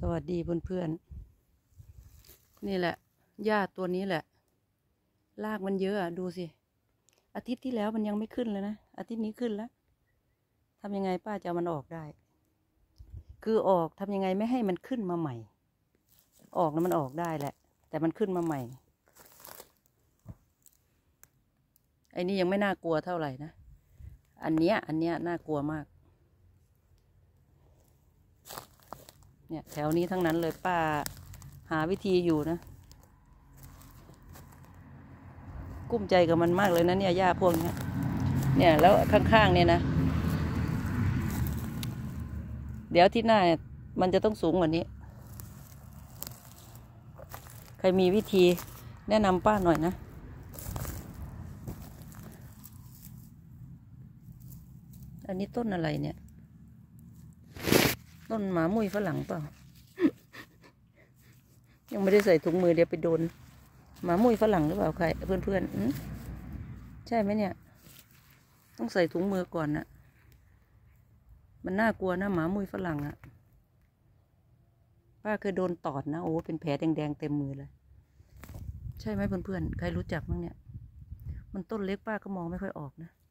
วัสดีเพื่อนๆนี่แหละหญ้าตัวนี้แหละรากมันเยอะดูสิอาทิตย์ที่แล้วมันยังไม่ขึ้นเลยนะอาทิตย์นี้ขึ้นแล้วทำยังไงป้าจะเอามันออกได้คือออกทำยังไงไม่ให้มันขึ้นมาใหม่ออกนะมันออกได้แหละแต่มันขึ้นมาใหม่ไอ้นี่ยังไม่น่ากลัวเท่าไหร่นะอันเนี้ยน่ากลัวมากเนี่ยแถวนี้ทั้งนั้นเลยป้าหาวิธีอยู่นะกุ้มใจกับมันมากเลยนะเนี่ยหญ้าพวกนี้เนี่ยแล้วข้างๆเนี่ยนะเดี๋ยวที่หน้ามันจะต้องสูงกว่านี้ใครมีวิธีแนะนำป้าหน่อยนะอันนี้ต้นอะไรเนี่ยต้นหมามุ้ยฝรั่งเปล่า ยังไม่ได้ใส่ถุงมือเดี๋ยวไปโดนหมามุ้ยฝรั่งหรือเปล่าใครเพื่อนใช่ไหมเนี่ยต้องใส่ถุงมือก่อนนะมันน่ากลัวนะหมามุ้ยฝรั่งอะป้าเคยโดนตอดนะโอ้เป็นแผลแดงๆเต็มมือเลยใช่ไหมเพื่อนๆใครรู้จักบ้างเนี่ยมันต้นเล็กป้าก็มองไม่ค่อยออกนะ